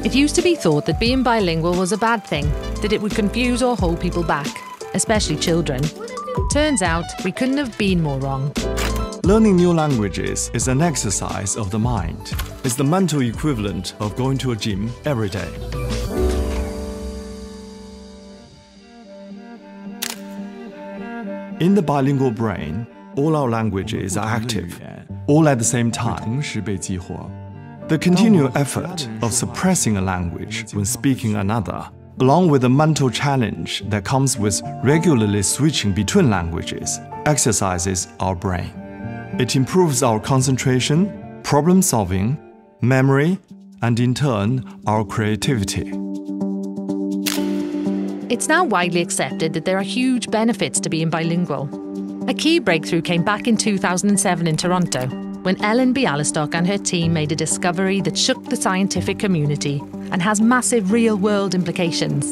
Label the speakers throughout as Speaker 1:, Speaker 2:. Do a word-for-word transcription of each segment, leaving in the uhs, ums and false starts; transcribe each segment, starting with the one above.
Speaker 1: It used to be thought that being bilingual was a bad thing, that it would confuse or hold people back, especially children. Turns out we couldn't have been more wrong.
Speaker 2: Learning new languages is an exercise of the mind. It's the mental equivalent of going to a gym every day. In the bilingual brain, all our languages are active, all at the same time. The continual effort of suppressing a language when speaking another, along with the mental challenge that comes with regularly switching between languages, exercises our brain. It improves our concentration, problem-solving, memory, and in turn, our creativity.
Speaker 1: It's now widely accepted that there are huge benefits to being bilingual. A key breakthrough came back in two thousand seven in Toronto, when Ellen Bialystok and her team made a discovery that shook the scientific community and has massive real-world implications.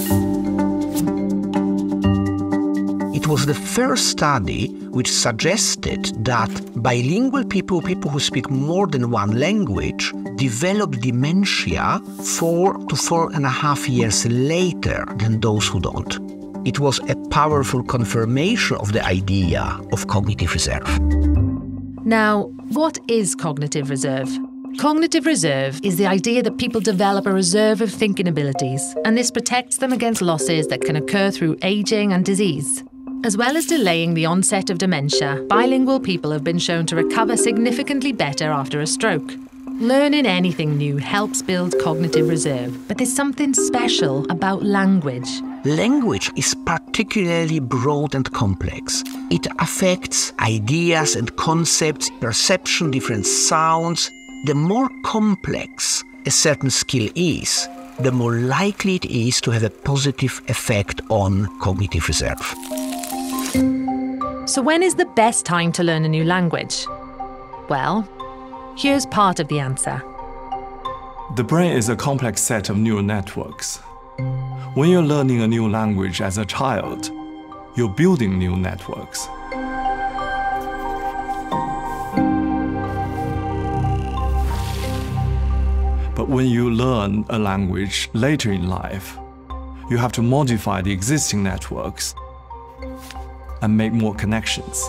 Speaker 3: It was the first study which suggested that bilingual people, people who speak more than one language, develop dementia four to four and a half years later than those who don't. It was a powerful confirmation of the idea of cognitive reserve.
Speaker 1: Now, what is cognitive reserve? Cognitive reserve is the idea that people develop a reserve of thinking abilities, and this protects them against losses that can occur through aging and disease. As well as delaying the onset of dementia, bilingual people have been shown to recover significantly better after a stroke. Learning anything new helps build cognitive reserve, but there's something special about language.
Speaker 3: Language is particularly broad and complex. It affects ideas and concepts, perception, different sounds. The more complex a certain skill is, the more likely it is to have a positive effect on cognitive reserve.
Speaker 1: So when is the best time to learn a new language? Well, here's part of the answer.
Speaker 2: The brain is a complex set of neural networks. When you're learning a new language as a child, you're building new networks. But when you learn a language later in life, you have to modify the existing networks and make more connections.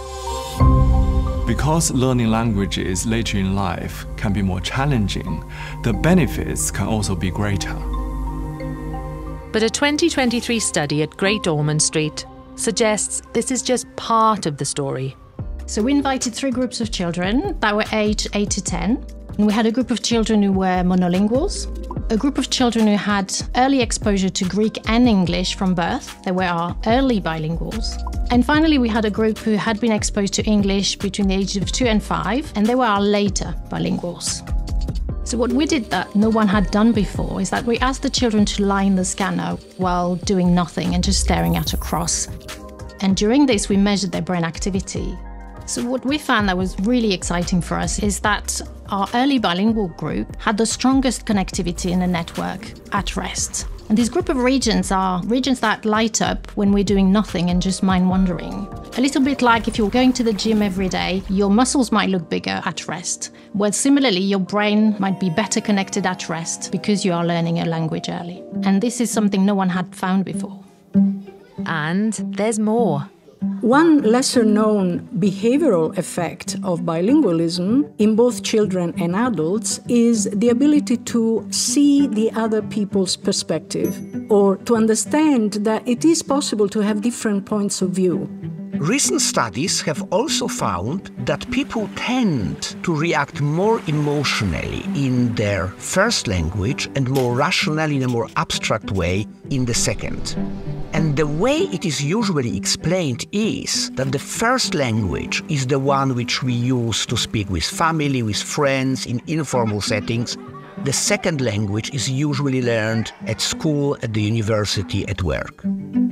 Speaker 2: Because learning languages later in life can be more challenging, the benefits can also be greater.
Speaker 1: But a twenty twenty-three study at Great Ormond Street suggests this is just part of the story.
Speaker 4: So we invited three groups of children that were aged eight to ten. And we had a group of children who were monolinguals, a group of children who had early exposure to Greek and English from birth. They were our early bilinguals. And finally, we had a group who had been exposed to English between the ages of two and five, and they were our later bilinguals. So what we did that no one had done before is that we asked the children to lie in the scanner while doing nothing and just staring at a cross. And during this, we measured their brain activity. So what we found that was really exciting for us is that our early bilingual group had the strongest connectivity in the network at rest. And this group of regions are regions that light up when we're doing nothing and just mind wandering. A little bit like if you're going to the gym every day, your muscles might look bigger at rest. Well, similarly, your brain might be better connected at rest because you are learning a language early. And this is something no one had found before.
Speaker 1: And there's more.
Speaker 5: One lesser-known behavioral effect of bilingualism in both children and adults is the ability to see the other people's perspective, or to understand that it is possible to have different points of view.
Speaker 3: Recent studies have also found that people tend to react more emotionally in their first language and more rationally in a more abstract way in the second. And the way it is usually explained is that the first language is the one which we use to speak with family, with friends, in informal settings. The second language is usually learned at school, at the university, at work.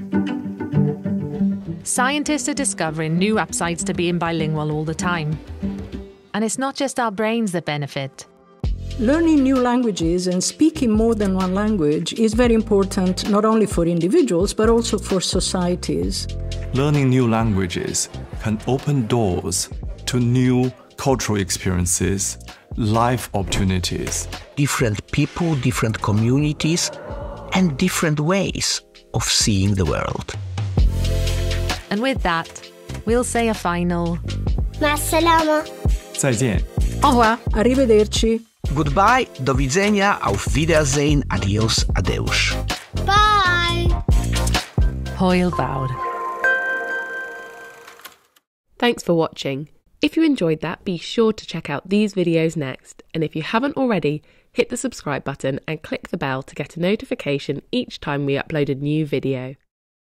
Speaker 1: Scientists are discovering new upsides to being bilingual all the time. And it's not just our brains that benefit.
Speaker 5: Learning new languages and speaking more than one language is very important not only for individuals but also for societies.
Speaker 2: Learning new languages can open doors to new cultural experiences, life opportunities.
Speaker 3: Different people, different communities, and different ways of seeing the world.
Speaker 1: And with that, we'll say a final
Speaker 6: مع السلامة.
Speaker 2: 再见.
Speaker 1: au revoir.
Speaker 5: Arrivederci.
Speaker 3: Goodbye, do widzenia, auf Wiedersehen, adios, adeus.
Speaker 6: Bye.
Speaker 1: Hwyl fawr.
Speaker 7: Thanks for watching. If you enjoyed that, be sure to check out these videos next. And if you haven't already, hit the subscribe button and click the bell to get a notification each time we upload a new video.